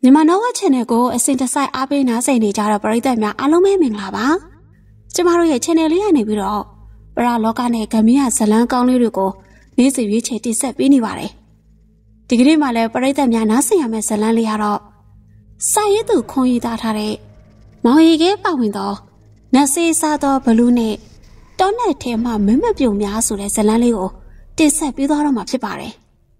မြန်မာနော်ဝချန်နယ်ကိုအစင်တစိုက်အားပေးနားဆင်နေကြတဲ့ပရိသတ်များအားလုံးပဲမင်္ဂလာပါကျမတို့ရဲ့ channel လေးကနေပြီးတော့ပရလောကနဲ့ဂမီးရဇလန်းကောင်းလေးတွေကိုနေ့စဉ်ရွေးချယ်တင်ဆက်ပေးနေပါတယ်ဒီကနေ့မှလည်းပရိသတ်များနားဆင်ရမယ့်ဇလန်းလေးကတော့စာရေးသူခွန်ရည်သားထားတဲ့မောင်ရီကဲပါဝင်သောနတ်ဆေးစားသောဘလူးနဲ့တောနဲ့ထဲမှာမမပြုံများဆိုတဲ့ဇလန်းလေးကိုတင်ဆက်ပေးသွားတော့မှာဖြစ်ပါတယ်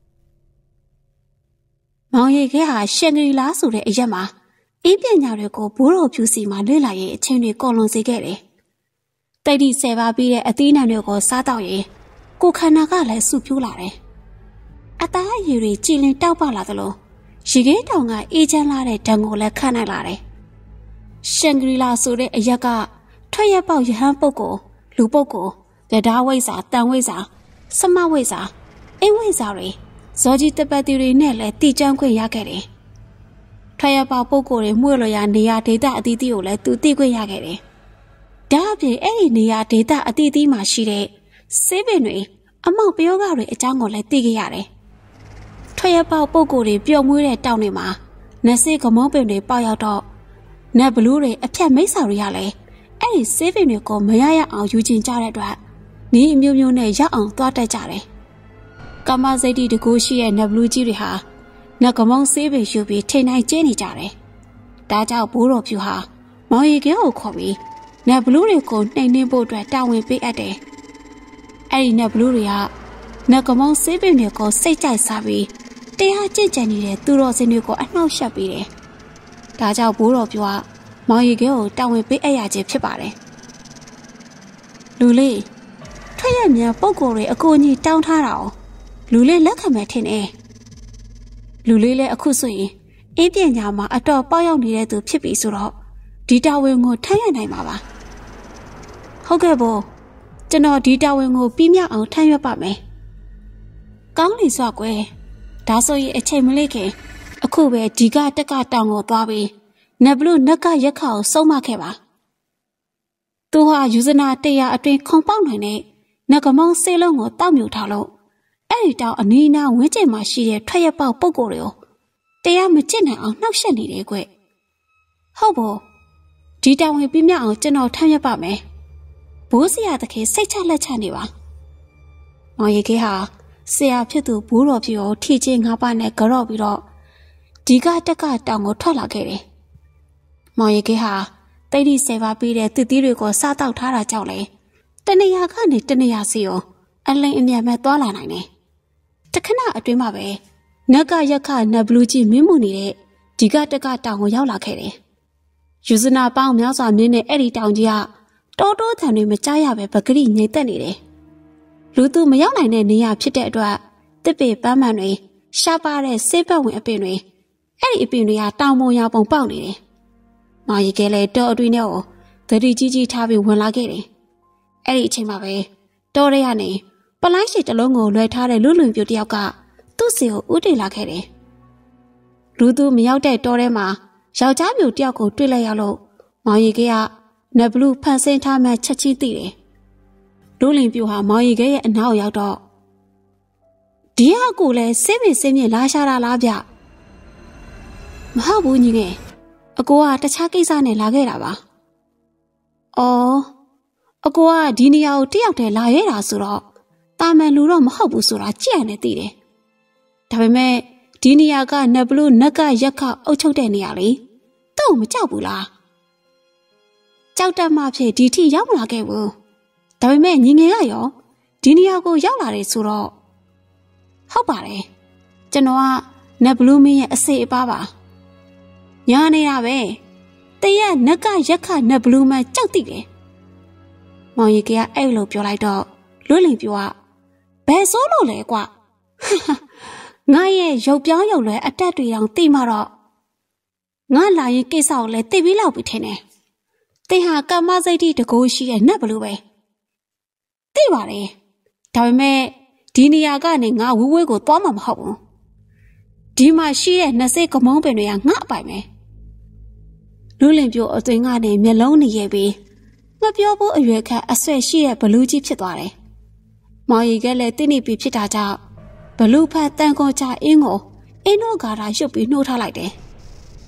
မောင်ရီကဲဟာရှန်ဂရီလာဆိုတဲ့အရက်မှာအင်းပညာတွေကိုဘိုးတော်ဖြူစီမှာလေ့လာရေးအချင်းတွေကော်လွန်စေခဲ့တယ်။တိုက်တိဆယ်ပါပြီးတဲ့အသီးနှံတွေကိုစားတော့ရင်ကိုခန္ဓာကလည်းစုပြိုးလာတယ်။အသားအရည်တွေကြည်လင်တောက်ပလာသလိုရေခဲတောင်ကအေးချမ်းလာတဲ့ဓာတ်ကိုလည်းခံနိုင်လာတယ်။ရှန်ဂရီလာဆိုတဲ့အရက်ကထွက်ရက်ပေါက်ရဟန်းပုဂ္ဂိုလ်လူပုဂ္ဂိုလ်တရားဝိဇ္ဇာတန်ဝိဇ္ဇာစမဝိဇ္ဇာအိမ်ဝိဇ္ဇာတွေဇောကြီးတပတ်တီတွေနဲ့လည်းတည်ကျန်းခွင့်ရခဲ့တယ်။ထွက်ရပေါပုဂ္ဂိုလ်တွေမှုလို့ရနေရာဒေသအသီးသီးကိုလည်းသူသိခွင့်ရခဲ့တယ်။ဒါအပြင်အဲ့ဒီနေရာဒေသအသီးသီးမှာရှိတဲ့ဆေးပင်တွေအမောက်ပျောကတွေအကြောင်းကိုလည်းသိခဲ့ရတယ်။ထွက်ရပေါပုဂ္ဂိုလ်တွေပျော်မွေးတဲ့တောင်တွေမှာနတ်ဆေးကမုန်းပင်တွေပေါက်ရောက်တော့နတ်ဘလူးတွေအဖြတ်မိတ်ဆာတွေကလည်းအဲ့ဒီဆေးပင်တွေကိုမရရအောင်ယူချင်ကြတဲ့အတွက်နေအမျိုးမျိုးနဲ့ရောက်အောင်သွားတက်ကြတယ်။ကမ္မစိတ်တီတကူရှိရဲ့နတ်ဘလူးကြီးတွေဟာနတ်ကမုံဆေးပင်ယူပြီးထိန်နိုင်ကျင်းနေကြတယ်။ဒါကြောင့်ဘိုးတော်ဖြူဟာမောင်ရီကဲကိုခေါ်ပြီးနတ်ဘလူးတွေကိုနှိမ်နှင်းဖို့အတွက်တာဝန်ပေးအပ်တယ်။အဲ့ဒီနတ်ဘလူးတွေကနတ်ကမုံဆေးပင်တွေကိုစိတ်ကြိုက်စားပြီးတရားကျင့်ကြံနေတဲ့သူတော်စင်တွေကိုအနှောက်ယှက်ပေးတယ်။ဒါကြောင့်ဘိုးတော်ဖြူကမောင်ရီကဲကိုတာဝန်ပေးအပ်ရခြင်းဖြစ်ပါတယ်။လူလေးထွက်ရမြန်ပုံကိုယ်တွေအကူအညီတောင်းထားတာ哦လူလေးလက်ခံမယ်ထင်တယ်လူလေးလည်းအခုဆိုရင်အင်းပညာမှာအတော်ပေါက်ရောက်နေတဲ့သူဖြစ်ပြီဆိုတော့ဒီတာဝန်ကိုထမ်းရနိုင်မှာပါဟုတ်ကဲ့ဘို့ကျွန်တော်ဒီတာဝန်ကိုပြီးမြောက်အောင်ထမ်းရွက်ပါမယ်ကောင်းလေစွာကွယ်ဒါဆိုရင်အချိန်မလေးခင်အခုပဲဒီကတက်ကတောင်ကိုသွားပြီးနတ်ဘလူးနက်ကရက်ခါကိုစုံမခဲ့ပါသူဟာယူဇနာ100အတွင်းခုံပေါက်နိုင်တဲ့နတ်ကမုံဆေးလုံးကိုတောက်မြူထားလို့အဲ့ဒီတောင်အနီးနားဝင်းကျင်မှာရှိတဲ့ထွက်ရပေါက်ပုဂ္ဂိုလ်တွေကိုတရားမကျင့်နိုင်အောင်နှောက်ယှက်နေတယ်ကွဟုတ်ဘောဒီတောင်ဝင်ပြမြောက်အောင်ကျွန်တော်ထမ်းရွက်ပါမယ်ဘိုးဆရာတခင်စိတ်ချလက်ချနေပါမောင်ရီခေဟာဆရာဖြစ်သူဘိုးတော်ဖြစ်ကိုထီချင်းငါးပါးနဲ့ကြော့ပြီးတော့ဒီကတက်ကတောင်ကိုထွက်လာခဲ့တယ်မောင်ရီခေဟာတိတ်တိဆယ်ပါပြီးတဲ့တစ်သီးတွေကိုစားတောက်ထားတာကြောင့်လေတနေရာကနေတနေရာစီကိုအလိမ်အမြန်မဲ့သွားလာနိုင်တယ်တခဏအတွင်းမှာပဲနက်ကရက်ခနတ်ဘလူးကြီးမင်းမှုနေတဲ့ဒီကတက်ကတောင်ကိုရောက်လာခဲ့တယ်။ယူဇနာပေါင်းများစွာမြင်းတဲ့အဲ့ဒီတောင်ကြီးကတိုးတိုးတန်တွေမကြားရပဲပဂရိငိမ့်သက်နေတယ်။လူသူမရောက်နိုင်တဲ့နေရာဖြစ်တဲ့အတွက်တစ်ပေပန်းမှန်တွေရှားပါတဲ့ဆေးပတ်ဝင်အပင်တွေအဲ့ဒီအပင်တွေကတောင်ပေါ်ရောင်ပုံပေါက်နေတယ်။မောင်ရီကလည်းတောအတွင်းထဲကိုသတိကြီးကြီးထားပြီးဝင်လာခဲ့တယ်။အဲ့ဒီအချိန်မှာပဲတောထဲကနေပလိုင်းရှိတလုံးကိုလွှဲထားတဲ့လူလွန်ပြူတယောက်ကသူ့စီကိုဥတည်လာခဲ့တယ်။လူသူမရောက်တဲ့တောထဲမှာယောက်ျားပြူတယောက်ကိုတွေ့လိုက်ရလို့မောင်ရီကနတ်ဘလူးဖန်ဆင်းထားမှချက်ချင်းသိတယ်။လူလင်ပြူဟာမောင်ရီကရဲ့အနောက်ရောက်တော့ဒီဟာကိုလည်းစိတ်ပင်စိတ်မြင့်လာရှာတာလားဗျ။မဟုတ်ဘူးညီငယ်အကိုကတခြားကိစ္စနဲ့လာခဲ့တာပါ။အော်အကိုကဒီနေရာကိုတယောက်တည်းလာရဲတာဆိုတော့တာမန်လူတော့မဟုတ်ဘူးဆိုတာကြည့်ရနေသိတယ်။ဒါပေမဲ့ဒီနေရာကနတ်ဘလူးနက်ကရက်ခအုပ်ချုပ်တဲ့နေရာလေ။သူ့ကိုမကြောက်ဘူးလား။ကြောက်တတ်မှဖြစ်ဒီထိရောက်မလာခဲ့ဘူး။ဒါပေမဲ့ညီငယ်ကရောဒီနေရာကိုရောက်လာတယ်ဆိုတော့ဟုတ်ပါတယ်။ကျွန်တော်ကနတ်ဘလူးမင်းရဲ့အစေအပါးပါ။ညာနေတာပဲ။တရက်နက်ကရက်ခနတ်ဘလူးမန်းကြောက်သိတယ်။မောင်ရီကအဲ့လိုပြောလိုက်တော့လွတ်လင်ပြောဘယ်စိုးလို့လဲကွာငါရဲ့ရုပ်ပြောင်းရုပ်လွယ်အတက်တွေတောင်သိမှတော့ငါလာရင်ကိစ္စကိုလည်းသိပြီးလောက်ပြီးထင်တယ်တင်ဟာကမ္မစိတ်တိတကိုးရှိရဲ့နတ်ဘလို့ပဲသိပါတယ်ဒါပေမဲ့ဒီနေရာကနေငါဝဝဲကိုသွားမှာမဟုတ်ဘူးဒီမှာရှိတဲ့နှစ်စိတ်ကမုံပင်တွေကငါအပိုင်ပဲလူလင်ပြိုအသွင်ကနေမျက်လုံးနေရဲ့ပြီးမပြောဖို့အရွယ်ခန့်အဆွဲရှိတဲ့ဘလူးကြီးဖြစ်သွားတယ်မောင်ရီကလည်းတင်းနေပြီဖြစ်တာကြောင့်ဘလူးဖတ်တန်ကိုချအင်းကိုအင်းတို့ကာတာရွတ်ပြီးနှိုးထားလိုက်တယ်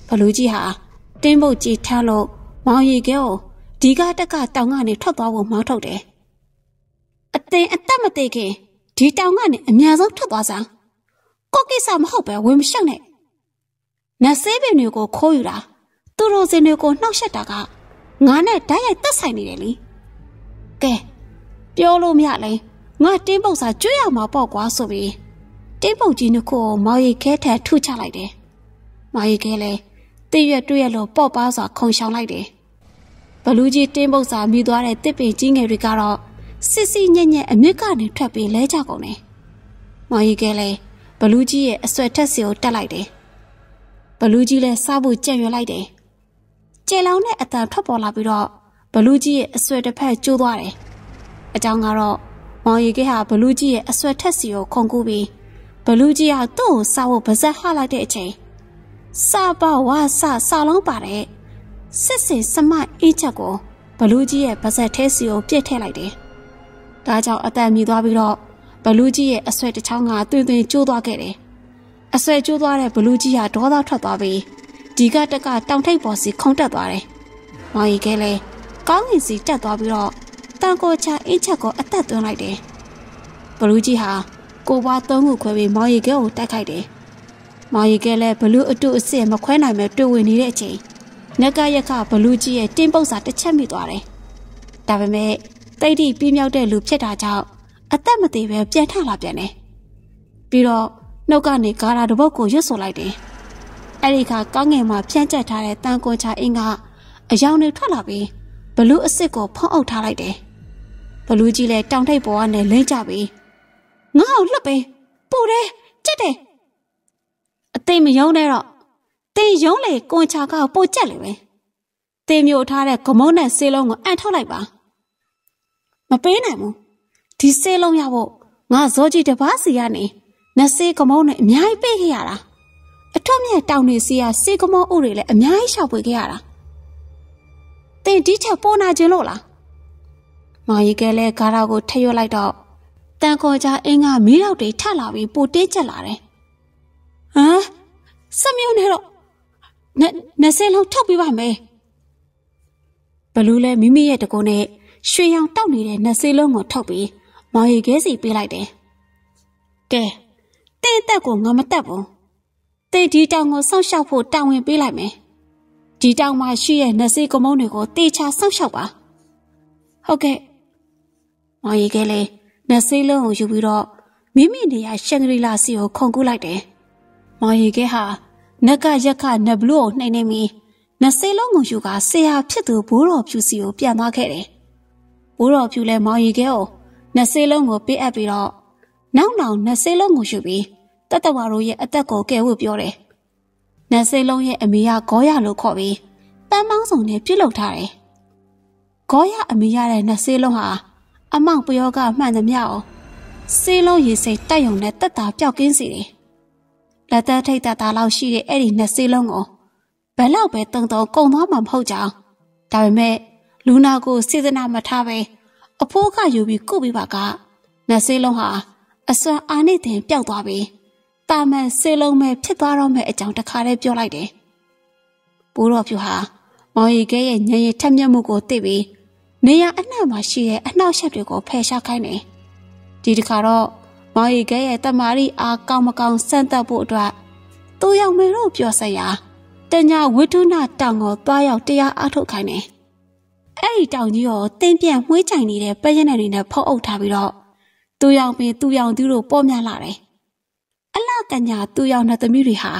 ဘလူးကြီးဟာတင်းပုတ်ကြီးထမ်းလို့မောင်ရီကဲကိုဒီကတက်ကတောင်ကနေထွက်သွားဖို့မောင်းထုတ်တယ်အသက်မသေးခင်ဒီတောင်ကနေအများဆုံးထွက်သွားစမ်းကိုကိစ္စမဟုတ်ပဲဝင်မရှောက်နဲ့နတ်ဆေးပင်တွေကိုခိုးယူတာသူတို့စင်တွေကိုနှောက်ယှက်တာကငါနဲ့ဓာတ်ရိုက်သက်ဆိုင်နေတယ်လေကဲပြောလို့မရလဲငါတင်းပုတ်စာကျွေးရမှာပေါ့ကွာဆိုပြီးတင်းပုတ်ကြီးနှစ်ခုကိုမောင်ရီခဲထက်ထုချလိုက်တယ်မောင်ရီခဲလည်းတည့်ရွက်တွေ့ရလို့ပေါ့ပါစွာခုံရှောင်လိုက်တယ်ဘလူးကြီးတင်းပုတ်စာမိသွားတဲ့တစ်ပင်ကြီးငယ်တွေကတော့စစ်စစ်ညက်ညက်အမြင့်ကနေထွက်ပြီးလဲကြကုန်တယ်မောင်ရီခဲလည်းဘလူးကြီးရဲ့အဆွဲထက်စီကိုတက်လိုက်တယ်ဘလူးကြီးလည်းစားဖို့ကြံ့ရွယ်လိုက်တယ်ကျဲလောင်တဲ့အတန်ထွက်ပေါ်လာပြီးတော့ဘလူးကြီးရဲ့အဆွဲတစ်ဖက်ကျိုးသွားတယ်အကြောင်းကတော့မောင်ရီခဲဟာဘလူးကြီးရဲ့အဆွဲထက်စီကိုခုန်ကူးပြီးဘလူးကြီးဟာသူ့ကိုစားဖို့ပါဇက်ဟလိုက်တဲ့အချိန်စားပါဝါစားလုံးပါတဲ့စစ်စင်စမအေးချက်ကိုဘလူးကြီးရဲ့ပါဇက်ထဲစီကိုပြစ်ထည့်လိုက်တယ်ဒါကြောင့်အတန်မြည်သွားပြီးတော့ဘလူးကြီးရဲ့အဆွဲတစ်ချောင်းကတွင်တွင်ကျိုးသွားခဲ့တယ်အဆွဲကျိုးသွားတဲ့ဘလူးကြီးဟာဒေါသထွက်သွားပြီးဒီကတက်ကတောင်ထိပ်ပေါ်စီခုန်တက်သွားတယ်မောင်ရီခဲလည်းကောင်းကင်စီတက်သွားပြီးတော့တန်ကိုချအေးချက်ကိုအသက်သွင်းလိုက်တယ်ဘလူးကြီးဟာကိုပွားသုံးခုခွဲပြီးမောင်ရီခဲကိုတိုက်ခိုက်တယ်မောင်ရီခဲလည်းဘလူးအတုအစစ်မခွဲနိုင်မဲ့တွေ့ဝင်နေတဲ့အချိန်နဂရက်ခဘလူးကြီးရဲ့တင်းပုတ်စာတစ်ချက်မိသွားတယ်ဒါပေမဲ့တိတ်တိပြီးမြောက်တဲ့လူဖြစ်တာကြောင့်အသက်မသေးပဲပြန်ထလာပြန်တယ်ပြီးတော့နှုတ်ကနေဂါရာတစ်ပုတ်ကိုရွတ်ဆိုလိုက်တယ်အဲ့ဒီခါကောင်းငယ်မှာဖြန့်ကျက်ထားတဲ့တန်ကွန်ချအင်းကအယောင်တွေထွက်လာပြီးဘလူးအစစ်ကိုဖုံးအုပ်ထားလိုက်တယ်ဘလူးကြီးလည်းတောင်ထိပ်ပေါ်ကနေလိမ့်ကြပြီးငါ့ကိုလှုပ်ပေးပူတယ်ကြက်တယ်အသိမယုံနဲ့တော့တင်ယုံလေကွန်ချာကပိုကြက်လေပဲတင်မျိုးထားတဲ့ဂမုံနဲ့ဆေးလုံးကိုအန်ထုတ်လိုက်ပါမပေးနိုင်ဘူးဒီဆေးလုံးရဖို့ငါဇောကြီးတပားစီကနေနတ်ဆေးဂမုံနဲ့အများကြီးပေးခဲ့ရတာအထွတ်မြတ်တောင်နေစီကဆေးဂမုံဥတွေလည်းအများကြီးရှောက်ပွေခဲ့ရတာတင်ဒီချက်ပေါ်နာခြင်းလို့လားမောင်ရီကလည်းဂါရာကိုထရွတ်လိုက်တော့တန်ခေါ်ကြအင်းကမီးတော့တွေထလာပြီးပိုတင်းကျက်လာတယ်ဟမ်စမျိုးနဲ့တော့နတ်ဆေးလုံးထုတ်ပြပါမယ်ဘလူးလည်းမိမိရဲ့တကူနဲ့ရွှေရောင်တောက်နေတဲ့နတ်ဆေးလုံးကိုထုတ်ပြီးမောင်ရီခဲစီပေးလိုက်တယ်ကဲတင်းတက်ကိုငါမတက်ဘူးတင်းဒီတောင်ကိုစောင့်ရှောက်ဖို့တာဝန်ပေးလိုက်မယ်ဒီတောင်မှာရှိရဲ့နတ်ဆေးကမုန်းတွေကိုတေချာစောင့်ရှောက်ပါဟုတ်ကဲ့မောင်ရီခဲလည်းနတ်ဆေးလုံးကိုယူပြီးတော့မိမိနေရာရှန်ဂရီလာစီကိုခုန်ကူးလိုက်တယ်မောင်ရီခဲဟာနက်ကရက်ခနတ်ဘလူးကိုနှိမ့်နေပြီးနတ်ဆေးလုံးကိုယူကဆရာဖြစ်သူဘိုးတော်ဖြူစီကိုပြန်သွားခဲ့တယ်ဘိုးတော်ဖြူလည်းမောင်ရီခဲကိုနတ်ဆေးလုံးကိုပေးအပ်ပြီးတော့နောက်နတ်ဆေးလုံးကိုယူပြီးတတဝါတို့ရဲ့အသက်ကိုကယ်ဖို့ပြောတယ်နတ်ဆေးလုံးရဲ့အမေကဂေါရလို့ခေါ်ပြီးပန်းပေါင်းစုံနဲ့ပြုတ်လုထားတယ်ဂေါရအမေရတဲ့နတ်ဆေးလုံးဟာအမောင်ပယောကမှန်သမျှအောင်ဆေးလုံးရည်စိတ်တက်ယုံနဲ့တက်တာပျောက်ကင်းစေတယ်လက်သက်ထိတ်တာလောက်ရှိတဲ့အဲ့ဒီနတ်ဆေးလုံးကိုဘယ်လောက်ပဲတုံတုံကုန်သွားမှာမဟုတ်ကြောင်းဒါပေမဲ့လူနာကိုစေတနာမထားပဲအဖိုးကယူပြီးကုပြီးပါကနတ်ဆေးလုံးဟာအစွမ်းအာနိသင်ပျောက်သွားပြီးတာမန်ဆေးလုံးပဲဖြစ်သွားတော့မယ့်အကြောင်းတခါတည်းပြောလိုက်တယ်ဘိုးတော်ဖြူဟာမောင်ရီခဲရဲ့ညံရည်ထက်မြက်မှုကိုသိပြီးနေရအနှံ့မှာရှိတဲ့အနှောက်အယှက်တွေကိုဖယ်ရှားခိုင်းတယ်ဒီတခါတော့မောင်ရီခဲရဲ့တမာရီအားကောင်းမကောင်းစမ်းသပ်ဖို့အတွက်သူရောက်မေတို့ပြောဆက်ရာတညာဝိထုနာတောင်ကိုသွားရောက်တရားအားထုတ်ခိုင်းတယ်အဲ့ဒီတောင်ကြီးကိုတင်းပြန့်မှွေးချိုင်နေတဲ့ပယက်နယ်တွေနဲ့ဖုံးအုပ်ထားပြီးတော့သူရောက်ပင်သူရောက်သူတို့ပေါ်များလာတယ်အလှကညာသူရောက်တဲ့သမီးတွေဟာ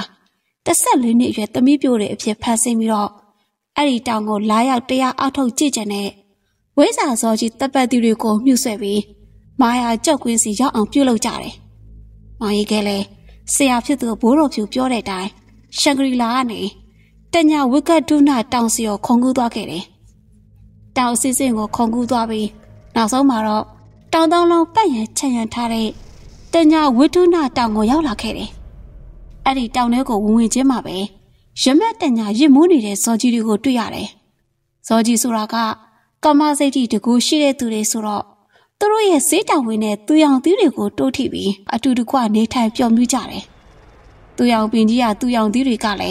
14နှစ်အရွယ်သမီးပြိုတွေအဖြစ်ဖန်ဆင်းပြီးတော့အဲ့ဒီတောင်ကိုလာရောက်တရားအားထုတ်ကြည့်ကြတဲ့ဝိဇ္ဇာစောကြီးတပ်ပတ်သူတွေကိုမြှုပ်ဆွဲပြီးမာယာကြောက်ကွင်းစီရောက်အောင်ပြုလုပ်ကြတယ်။မောင်ရီကလည်းဆရာဖြစ်သူဘိုးတော်ဖြူပြောတဲ့အတိုင်းရှန်ဂရီလာကနေတညာဝိကဒုနာတောင်စီကိုခုန်ကူးသွားခဲ့တယ်။တောင်အစစ်စစ်ကိုခုန်ကူးသွားပြီးနောက်ဆုံးမှာတော့တောင်တောင်လုံးပတ်ရန်ချန်ရန်ထားတဲ့တညာဝိဒုနာတောင်ကိုရောက်လာခဲ့တယ်။အဲ့ဒီတောင်ထဲကိုဝင်ချင်းမှာပဲရမက်တညာရစ်မိုးနေတဲ့ဇော်ကြီးတွေကိုတွေ့ရတယ်။ဇော်ကြီးဆိုတာကကမ္မစိတ်တကူရှိတဲ့သူတွေဆိုတော့သူတို့ရဲ့ဈေးတောင်ဝင်တဲ့သူရောင်သီးတွေကိုတိုးထိပြီးအတူတကွနေထိုင်ပျော်မြူးကြတယ်။သူရောင်ပင်ကြီးကသူရောင်သီးတွေကလည်း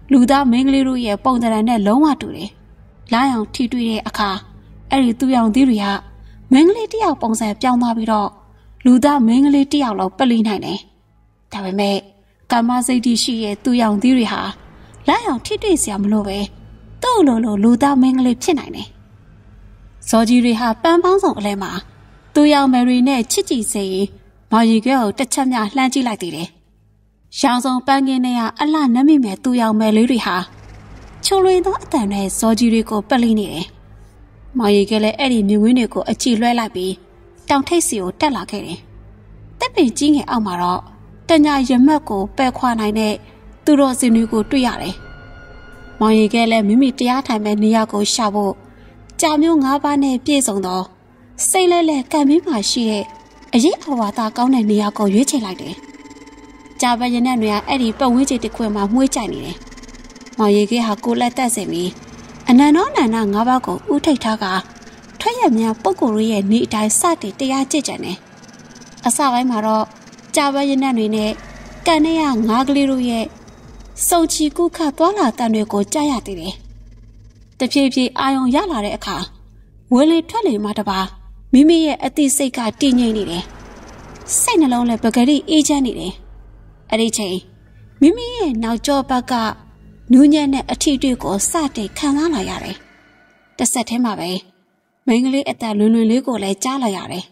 လူသားမင်းကလေးတို့ရဲ့ပုံသဏ္ဍာန်နဲ့လုံးဝတူတယ်။လာအောင်ထိတွေ့တဲ့အခါအဲ့ဒီသူရောင်သီးတွေကမင်းကလေးတယောက်ပုံစံပြောင်းသွားပြီးတော့လူသားမင်းကလေးတယောက်လောက်ပလိနိုင်တယ်။ဒါပေမဲ့ကာမစိတ်တိရှိရဲ့သူရောင်သီးတွေဟာလာအောင်ထိတွေ့စရာမလိုပဲသူ့လိုလူသားမင်းကလေးဖြစ်နိုင်တယ်။ဇော်ကြီးတွေဟာပန်းပေါင်းစုံအလဲမှာသူရောင်မယ်ရီနဲ့ချစ်ကြည်စေရင်မော်ရီကဲကိုတစ်ချက်များလှမ်းကြည့်လိုက်သေးတယ်။ရောင်စုံပန်းကင်းတွေကအလှနမိမဲ့သူရောင်မယ်လေးတွေဟာချိုလွင်သောအတန်နဲ့ဇော်ကြီးတွေကိုပလိနေတယ်။မော်ရီကလည်းအဲ့ဒီမြဝင်းတွေကိုအကြည့်လွှဲလိုက်ပြီးတောင်ထိပ်စီကိုတက်လာခဲ့တယ်။တက်ပင်ကြီးငယ်အောက်မှာတော့တညာရမက်ကိုပယ်ခွာနိုင်တဲ့သူတော်စင်တွေကိုတွေ့ရတယ်။မော်ရီကလည်းမိမိတရားထိုင်မဲ့နေရာကိုရှာဖို့ကြာမျိုး၅ပါးနဲ့ပြည့်စုံသောစိတ်လဲကံမင်းမှရှိတဲ့အရေးအဝါသာကောင်းတဲ့နေရာကိုရွေးချယ်လိုက်တယ်။ကြာပရင်နဲ့နေရာအဲ့ဒီပတ်ဝန်းကျင်တစ်ခွင်မှာမှုှေးကြိုင်နေတယ်။မော်ရီကဟာကိုလက်သက်စင်ပြီးအနန္တောနန္ဒ၅ပါးကိုဥထိတ်ထားကထွက်ရမြန်ပုဂ္ဂိုလ်ရဲ့နေအတိုင်းစတင်တရားကျင့်ကြံတယ်။အစပိုင်းမှာတော့ကြာပရင်နဲ့တွေနဲ့ကန်နဲ့ရငါးကလေးတို့ရဲ့စုံချီကုခသွားလာတန်တွေကိုကြားရသေးတယ်။တဖြည်းဖြည်းအာယုံရလာတဲ့အခါဝေလေထွက်လေမှတပါမိမိရဲ့အသိစိတ်ကတည်ငြိမ်နေတယ်။စိတ်နှလုံးလည်းပဂရိအေးချမ်းနေတယ်။အဲ့ဒီချိန်မိမိရဲ့နောက်ကျောဘက်ကနူးညံ့တဲ့အထီးတွေကိုစတင်ခံစားလာရတယ်။တစ်ဆက်တည်းမှာပဲမိန်းကလေးအသက်လွင်လေးကိုလည်းကြားလာရတယ်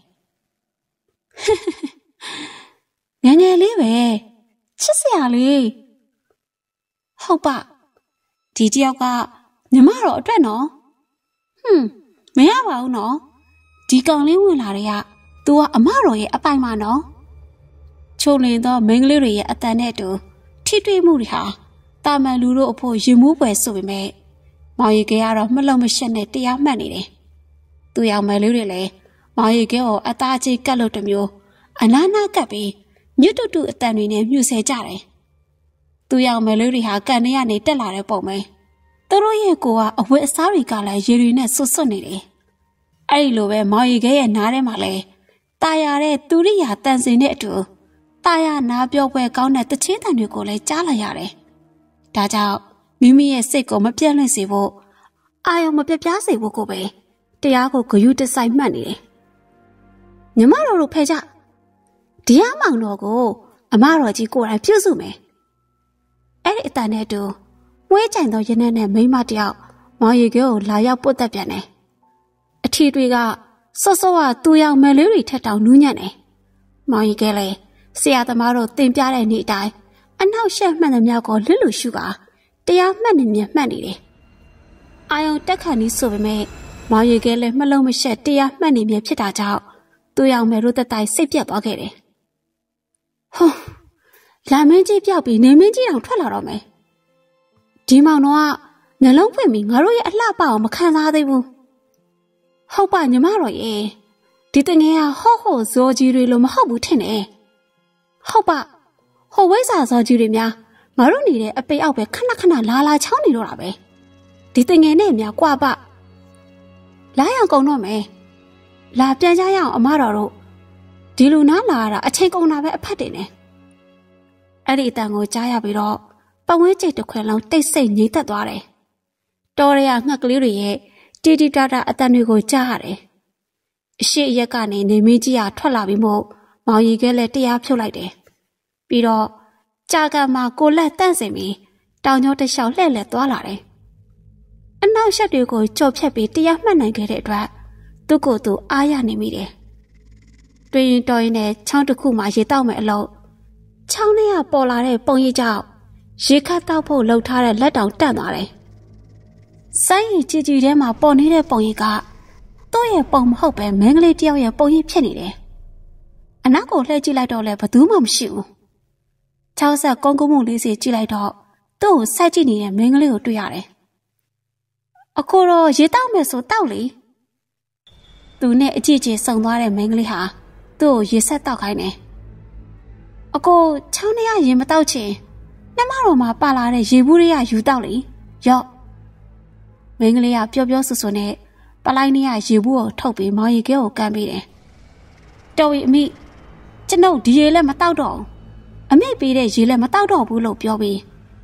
။ငယ်ငယ်လေးပဲချစ်စရာလေးဟုတ်ပါဒီတယောက်ကညီမတော်အတွက်နော်မရပါဘူးနော်ဒီကောင်လေးဝင်လာတဲ့က तू ကအမတော်ရဲ့အပိုင်မှာနော်ချိုလင်သောမိန်းကလေးတွေရဲ့အတန်နဲ့တူထိတွေ့မှုတွေဟာတာမန်လူတို့အဖို့ရင်မှုပွဲဆိုပေမဲ့မောင်ရီကကတော့မလုံမရှက်နဲ့တရားမှတ်နေတယ်သူရောင်မယ်လေးတွေလည်းမောင်ရီကကိုအသားကြီးကတ်လို့တမျိုးအနာနာကပ်ပြီးမြွတ်တူအတန်တွေနဲ့မြှူဆဲကြတယ်သူရောင်မယ်လေးတွေဟာကန်ထဲကနေတက်လာတဲ့ပုံပဲသူတို့ရဲ့ကိုကအဝတ်အစားတွေကလည်းရေတွေနဲ့ဆွတ်နေတယ်အဲ့ဒီလိုပဲမောင်ရီကရဲ့နားထဲမှာလဲတာယာတဲ့သူရိယာတန်စင်တဲ့အတူတာယာနားပြောပွဲကောင်းတဲ့တချင်းတန်တွေကိုလည်းကြားလာရတယ်။ဒါကြောင့်မိမိရဲ့စိတ်ကိုမပြတ်လွင့်စေဖို့အာယုံမပြတ်ပြားစေဖို့ကိုပဲတရားကိုဂရုတစိုက်မှတ်နေတယ်။ညီမတော်တို့ဖဲကြဒီအမောင်တော်ကိုအမတော်ကြီးကိုယ်တိုင်ပြုစုမယ်။အဲ့ဒီအတန်နဲ့တူမွေးကြိုင်သောရနက်နဲ့မိန်းမတယောက်မောင်ရီကိုလာရောက်ပုတ်တက်ပြန်တယ်။အထီတွေကစောစောကသူရောင်မယ်လေးတွေထက်တောင်နူးညံ့တယ်။မောင်ရီကလည်းဆရာသမားတို့တင်ပြတဲ့နေ့တိုင်းအနောက်ရှက်မှန်တဲ့မြောက်ကိုလစ်လူရှုကတရားမှတ်နေမြဲမှတ်နေတယ်။အာယုံတက်ခါနီးဆိုပေမဲ့မောင်ရီကလည်းမလုံးမရှက်တရားမှတ်နေမြဲဖြစ်တာကြောင့်သူရောင်မယ်တို့တက်တိုင်စိတ်ပြတ်သွားခဲ့တယ်။ဟုတ်လာမင်းကြီးပြောက်ပြီးနေမင်းကြီးအောင်ထွက်လာတော့မယ်။ဒီမောင်တော့ကနှလုံးဖွင့်ပြီးငါတို့ရဲ့အလှပအောင်မခံစားသေးဘူး။ဟုတ်ပါညီမတော်ရေဒီတငယ်ကဟော့ဇော်ကြီးတွေလို့မဟုတ်ဘူးထင်တယ်ဟုတ်ပါဟိုဝိဇ္ဇာဇော်ကြီးတွေများငါတို့နေတဲ့အပေအောက်ပဲခဏလာချောင်းနေတော့တာပဲဒီတငယ်နဲ့များကွာပလာရအောင်ကုန်တော့မယ်လာပြန်ကြရအောင်အမတော်တို့ဒီလူနားလာရတာအချိန်ကုန်တာပဲအဖတ်တင်နေအဲ့ဒီအတန်ကိုကြားရပြီးတော့ပဝင်းကျိတ်တစ်ခွင်လုံးတိတ်ဆိတ်ငြိမ်သက်သွားတယ်တော်ရရငှက်ကလေးတွေရဲ့တီတီတာတာအတန်တွေကိုကြားရတယ်အရှိရက်ကနေနေမင်းကြီးကထွက်လာပြီးမို့မောင်ရီကလည်းတရားဖြုတ်လိုက်တယ်ပြီးတော့ကြာကမှာကိုလက်တန့်စင်ပြီးတောင်ကျောတလျှောက်လှည့်လည်သွားလာတယ်အနောက်ရှက်တွေကိုကြော်ဖြတ်ပြီးတရားမှတ်နိုင်ခဲ့တဲ့အတွက်သူ့ကိုယ်သူအားရနေမိတယ်တွင်တော်ရင်နဲ့ချောင်းတစ်ခုမှာရေတောက်မဲ့အလုံးချောင်းထဲကပေါ်လာတဲ့ပုံရိပ်ကြောင့်ရေခတ်တောက်ဖို့လှုပ်ထားတဲ့လက်တောင်တန့်သွားတယ်စိုင်းရီကြည်ထဲမှာပေါ်နေတဲ့ပုံရိပ်ကသူ့ရဲ့ပုံမဟုတ်ပဲမင်းကလေးတယောက်ရဲ့ပုံရိပ်ဖြစ်နေတယ်အနောက်ကိုလှည့်ကြည့်လိုက်တော့လည်းဘယ်သူမှမရှိဘူးချောက်ဆက်ကုန်းကုန်းမှုလေးစီကြည့်လိုက်တော့သူ့ကိုစိုက်ကြည့်နေတဲ့မင်းကလေးကိုတွေ့ရတယ်အခုတော့ရေတောက်မယ်ဆိုတောက်လေသူနဲ့အကြည့်ကြည့်ဆုံသွားတဲ့မင်းကလေးဟာသူ့ကိုရေဆက်တောက်ခိုင်းတယ်အခုချောင်းထဲကရေမတောက်ချင်နှမတော်မှာပါလာတဲ့ရေဘူးတွေကယူတောက်လေရော့မင်းကလေးကပျော်ပျော်ဆူဆူနဲ့ပလိုက်နေရရေဘူးကိုထုတ်ပြီးမောင်ရီကဲကိုကမ်းပေးတယ်တော်ပြီအမိကျွန်ုပ်ဒီရေလည်းမတောက်တော့အမေပေးတဲ့ရေလည်းမတောက်တော့ဘူးလို့ပြောပြီး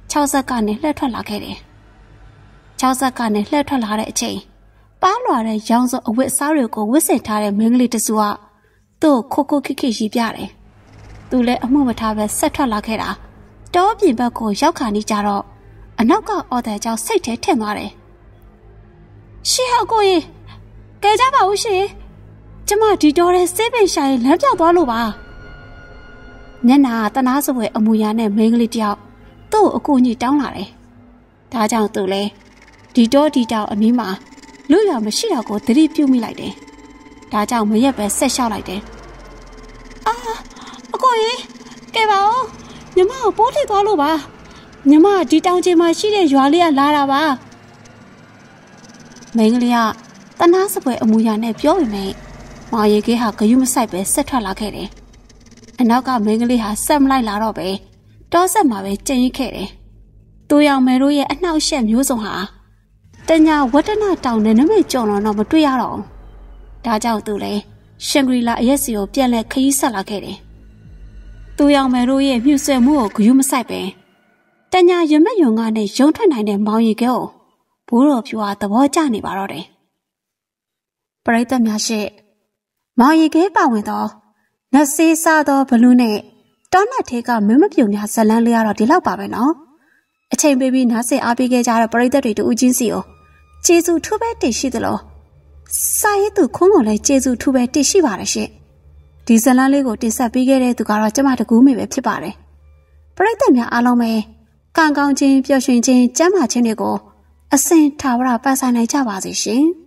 6 ဆက်ကနေလှည့်ထွက်လာခဲ့တယ်။6 ဆက်ကနေလှည့်ထွက်လာတဲ့အချိန်ပါးလွာတဲ့ရောင်စုံအဝတ်အစားတွေကိုဝတ်ဆင်ထားတဲ့မိန်းကလေးတစုကသူ့ကိုခိုခိရီပြတယ်။သူလည်းအမှုမထားပဲဆက်ထွက်လာခဲ့တာတောပြင်ဘက်ကိုရောက်ခါနေကြတော့အနောက်ကအော်တဲ့ကြောင့်စိတ်ထဲထင်သွားတယ်။ရှေ့ဟောက်ကိုရင်ကဲကြပါဦးရှင်။ကျမဒီတော်တဲ့စေးပင်ရှာရင်လမ်းပြောက်သွားလို့ပါ။မျက်နှာတနာစပွဲအမူအရာနဲ့မိန်းကလေးတယောက်သူ့အကူအညီတောင်းလာတယ်။ဒါကြောင့်သူလည်းဒီတော်ဒီတောင်အနီးမှာလူရမရှိတော့ကိုသတိပြုမိလိုက်တယ်။ဒါကြောင့်မရက်ပဲဆက်လျှောက်လိုက်တယ်။အာအကိုရင်ကဲပါဦးညီမကိုပိုးထိပ်သွားလို့ပါ။ညီမဒီတောင်ကျင်းမှာရှိတဲ့ရွာလေးကလာတာပါ။မိန်းကလေးကတနာစပွဲအမူအရာနဲ့ပြောပေမဲ့မောင်ရီကဟာဂယုမဆိုင်ပဲဆက်ထွက်လာခဲ့တယ်။အနောက်ကမိန်းကလေးဟာဆက်မလိုက်လာတော့ပဲတောဆက်မှာပဲကျင်ရိခဲ့တယ်။သူရောင်မယ်တို့ရဲ့အနှောက်အယှက်မျိုးစုံဟာတညာဝတ္တနာတောင်နဲ့နမိတ်ကြော်တော့မတွေ့ရတော့ဘူး။ဒါကြောင့်သူလည်းရှင်ဂရီလာအရက်စီကိုပြန်လဲခရီးဆက်လာခဲ့တယ်။သူရောင်မယ်တို့ရဲ့မြှုပ်ဆွဲမှုကိုဂယုမဆိုင်ပဲတညာရမက်ယုံကနေရုံထွက်နိုင်တဲ့မောင်ရီကိုဘိုးတော်ဖြူဟာသဘောကျနေပါတော့တယ်။ပရိသတ်များရှိမောင်ရီကပါဝင်တော့နတ်ဆေးစားသောဘလူးနဲ့တောနတ်သေးကမင်းမပြုံများဇလန်းလေးရတော့ဒီလောက်ပါပဲနော်။အချိန်ပေးပြီးနားဆင်အားပေးခဲ့ကြတဲ့ပရိသတ်တွေတူဦးချင်းစီကိုကျေးဇူးထူးပဲတင်ရှိသလိုစာရေးသူခုံးကိုလည်းကျေးဇူးထူးပဲတင်ရှိပါတယ်ရှင်။ဒီဇလန်းလေးကိုတင်ဆက်ပေးခဲ့တဲ့သူကတော့ကျမတကူးမေပဲဖြစ်ပါတယ်။ပရိသတ်များအားလုံးပဲကံကောင်းခြင်းပျော်ရွှင်ခြင်းကျမ်းမာခြင်းတွေကိုအစဉ်ထာဝရပန်းဆိုင်နိုင်ကြပါစေရှင်။